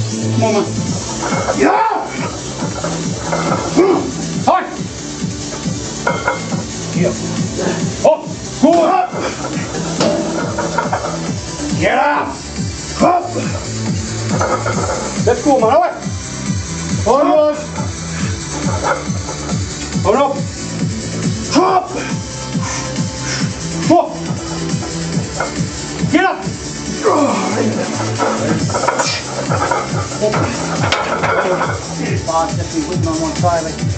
Come on, man. Yeah! Hard! Here. Up! Go up! Get up! Up! Let's go, man. Away! On yours! On up! Up! Up! Get up! Fast if we wouldn't on one side like